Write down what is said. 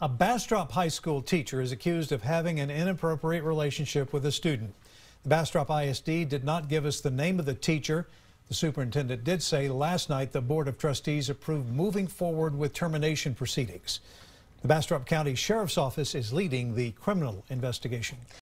A Bastrop High School teacher is accused of having an inappropriate relationship with a student. The Bastrop ISD did not give us the name of the teacher. The superintendent did say last night the Board of Trustees approved moving forward with termination proceedings. The Bastrop County Sheriff's Office is leading the criminal investigation.